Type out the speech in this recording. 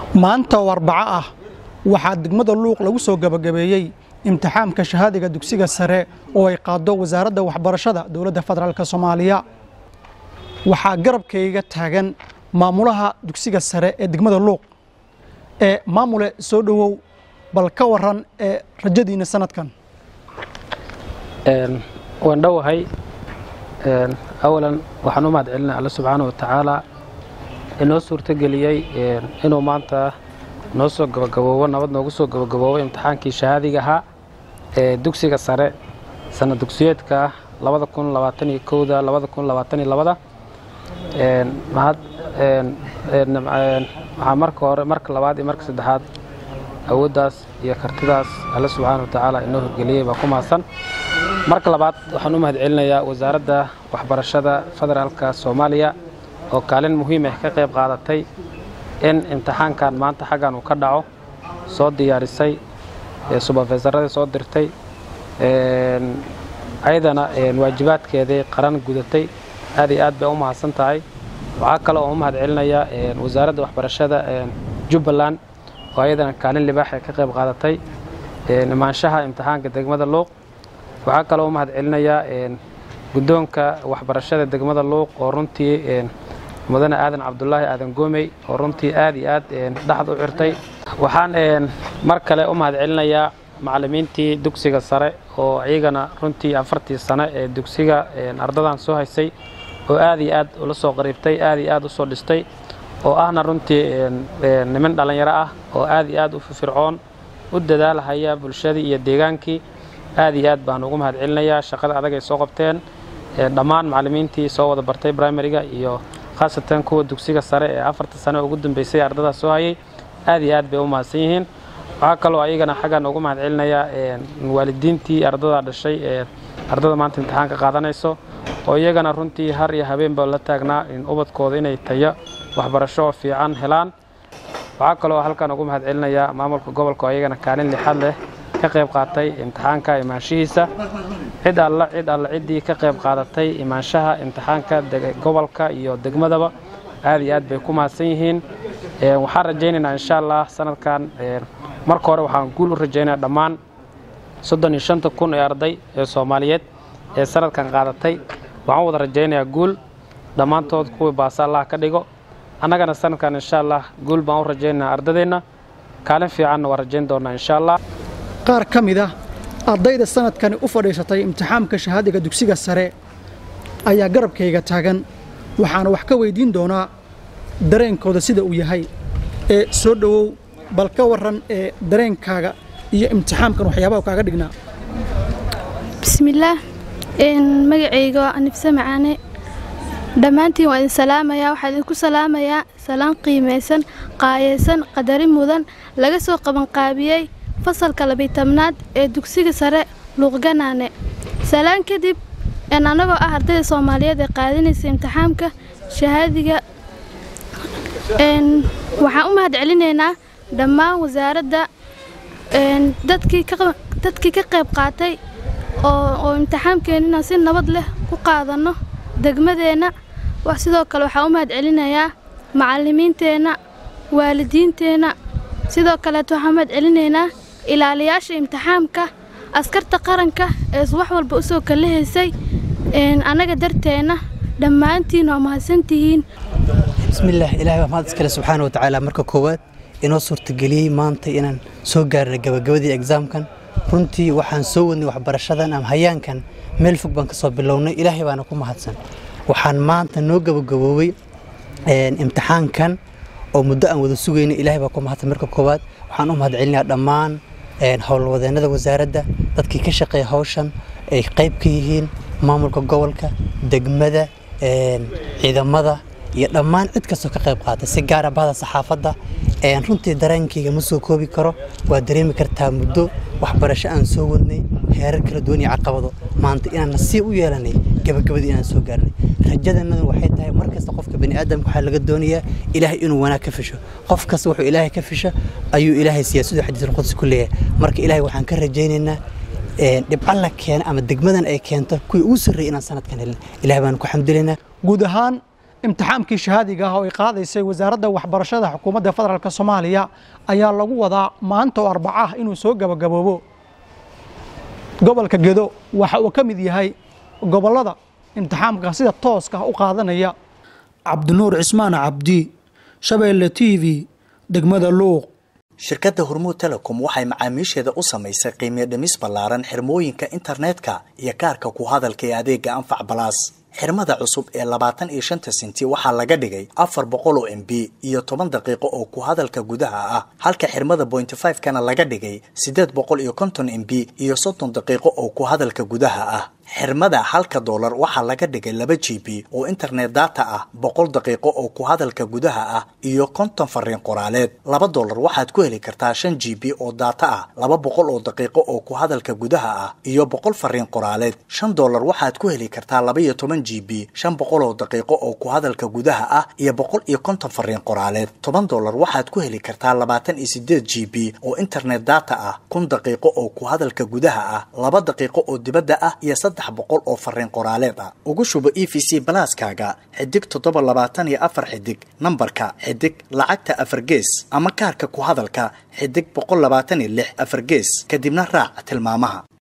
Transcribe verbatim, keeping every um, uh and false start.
maanta oo Arbaco ah waxaa degmada Luuq lagu soo gabagabeeyay imtixaanka shahaadiga dugsiga sare oo ay qaado wasaaradda waxbarashada dowladda federaalka Soomaaliya. waxaa garabkayga taagan maamulaha dugsiga sare ee degmada Luuq ee maamule soo dhawow bal ka waran ee rajadiina sanadkan. een waan dhawahay een awalan waxaan u mahadcelinaa Allah subhanahu wa ta'ala inoo suurta galiyay inuu maanta noo soo gabagaboobo nabad noogu soo gabagaboobo imtixaankii shahaadiga ahaa ee dugsiga sare sanad dugsiyeedka laba kun labaatan iyo kow da laba kun labaatan iyo laba een mahad een waxa marka hore marka labaad iyo marka saddexaad awoodaas iyo kartidaas Allah subhanahu wa ta'ala inoo horgeliyay baa ku maasan. marka labaad waxaan u mahadcelinayaa wasaaradda waxbarashada federaalka Soomaaliya oo kaalin muhiim ah ka qayb qaadatay in imtixaankan maanta xagan uu ka dhaco soo diyaarisay ee supervisorada soo dirtay een ayadana een waajibaadkeeda qaran gudatay aad iyo aad bay u mahadsan tahay. waxa kale oo u mahadcelinayaa een wasaaradda waxbarashada een Jubbaland oo ayadana kaalin libaax ah ka qayb qaadatay een imaanshaha imtixaanka degmada Luuq. waxa kale oo u mahadcelinayaa een guddoonka waxbarashada degmada Luuq oo runtii een mudane aadan Cabdullaahi aadan Goomey oo runtii aad iyo aad een dhaxad u xirtay. waxaan een mar kale u mahadcelinayaa macallimiintii dugsiga sare oo ayagana runtii afartii sano ee dugsiga een ardadan soo haysay oo aad iyo aad ula soo qariibtay aad iyo aad u soo dhistay oo ahna runtii een niman dhalinyaro ah oo aad iyo aad u firfircoon u dadaalaya bulshada iyo deegaankii. aad iyo aad baan ugu mahadcelinayaa shaqada adag ay soo qabteen dhammaan macallimiintii soo wada bartay primary-ga iyo khaasatan kuwa dugsiga sare ee afarta sano ugu dambeysay ardada soo hayay aad iyo aad bay u mahadsan yihiin. waxa kale oo ayagana xagan ugu mahadcelinayaa een waalidiintii ardada dhashay ee ardada maanta imtixaanka qaadanayso oo iyagana runtii har iyo habeenba la taagnaa in ubadkooda inay tayo waxbarasho fiican helaan. waxa kale oo halkan ugu mahadcelinayaa maamulka gobolka oo ayagana kaalin lixaad leh ka qayb qaatay imtixaanka imaanshihiisa. cid alla cid alla cidii ka qayb qaadatay imaanshaha imtixaanka gobolka iyo degmadaba aad iyo aad bay ku mahadsan yihiin. ee waxaan rajaynaynaa insha Allah sanadkan ee marka hore waxaan guul u rajaynayaa dhammaan soddon iyo shan kun ee arday ee Soomaaliyeed ee sanadkan qaadatay. waxaan wada rajaynayaa guul dhammaantood kuwa baasa Allah ka dhigo. annagana sanadkan insha Allah guul baan u rajaynaynaa ardadeena kaalin fiican waa rajayn doonaa insha Allah. qaar ka mid ah ardayda sanadkan u fadhiisatay imtixaanka shahaadiga dugsiga sare ayaa garabkayga taagan waxaana wax ka weydiin doonaa dareenkooda sida uu yahay. ee soo dhawow bal ka waran ee dareenkaaga iyo imtixaankan waxyaabaha kaaga dhignaa. bismillaah een magacayga waa Anifsa Macaane dhammaantiin waan salaamayaa waxaan idinku salaamayaa salaan qiimeysan qaayeysan qadarin mudan laga soo qaban qaabiyay fasalka labiyo tobnaad ee dugsiga sare Luuqganaane. salaan kadib in anagoo ah ardayda Soomaaliyeed ee qaadanaysa imtixaanka shahaadiga een waxaan u mahadcelinaynaa dhammaan wasaaradda een dadkii ka dadkii ka qayb qaatay oo oo imtixaankeena si nabad leh ku qaadano degmadeena. wax sidoo kale waxaan u mahadcelinayaa macallimiinteena waalidiinteena sidoo kale waxaan mahadcelinaynaa ilaaliyaasha imtixaanka askarta qaranka ee wax walba u soo kaleeysay een anaga darteena dhammaantiin waa mahadsantihiin. bismillaah ilaahay waa mahad iskale subxaanahu wa ta'ala marka koowaad inoo suurta galiyay maanta inaan soo gaarno gabagabadii exaamkan. runtii waxaan soo wadnay waxbarashadan ama hayaankan meel fog baan ka soo bilownay ilaahay baana ku mahadsan. waxaan maanta noo gabagaboobay een imtixaankan oo muddo aan wada sugaynay ilaahay baa ku mahadsan. marka koowaad waxaan u mahadcelinayaa dhammaan een howlwadeenada wasaaradda dadkii ka shaqeeyay hawshan ay qayb ka yihiin maamulka gobolka degmada een ciidamada iyo dhammaan cid kastoo ka qayb qaatay si gaar ah bahda saxaafadda. een runtii dareenkayga ma soo koobi karo waa dareemi kartaa muddo waxbarasho aan soo wadnay heerar kala duwan iyo caqabado maanta inaan nasiib u yeelanay gabagabadii inaan soo gaarnay. rajadana waxay tahay markasta qofka bani aadamka waxa laga doonayaa ilaahay inuu wanaag ka fisho. qof kasta wuxuu ilaahay ka fisho ayuu ilaahay siyaasadu xadiisul qudsi ku leeyahay. marka ilaahay waxaan ka rajaynaynaa ee dhibcan la keen ama degmadan ay keento kuwii ugu sarreeyay inaan sanadkan helin ilaahay baan ku xamdilaynaa. guud ahaan imtixaamkii shahaadiga ah oo ay qaadaysay wasaaradda waxbarashada xukuumadda federaalka soomaaliya ayaa lagu wadaa maanta oo arbaca ah inuu soo gabagaboobo gobolka gedo waxa uu ka mid yahay gobollada imtixaamka sida tooska ah u qaadanaya. cabdinuur cismaan cabdi, Shabeelle T V, degmada Luuq. shirkadda Hormuud Telecom waxay macaamiisheeda u samaysay qiimo dhimis ballaaran xirmooyinka internetka iyo kaarka ku hadalka ee adeega Anfac Plus. xirmada cusub ee labaatan iyo shan senti waxaa laga dhigay afar boqol oo M B iyo toban daqiiqo oo ku hadalka gudaha ah, halka xirmada point five kana laga dhigay siddeed boqol iyo konton M B iyo soddon daqiiqo oo ku hadalka gudaha ah. xirmada halka doolar waxaa laga dhigay laba G B oo internet data ah, boqol daqiiqo oo ku hadalka gudaha ah iyo konton fariin qoraaleed. laba doolar waxaad ku heli kartaa shan G B oo data ah, laba boqol oo daqiiqo oo ku hadalka gudaha ah iyo boqol fariin qoraaleed. shan doolar waxaad ku heli kartaa laba iyo toban G B, shan boqol oo daqiiqo oo ku hadalka gudaha ah iyo boqol iyo konton fariin qoraaleed. toban doolar waxaad ku heli kartaa labaatan iyo siddeed G B oo internet data ah, kun daqiiqo oo ku hadalka gudaha ah, laba daqiiqo oo dibadda ah iyo saddex boqol oo fariin qoraaleed ah. ugu shubo E V C Plus-kaaga xidig toddoba labaatan iyo afar xidig nambarka xidig lacagta afar gees ama kaarka ku hadalka xidig boqol labaatan iyo lix afar gees kadibna raac tilmaamaha.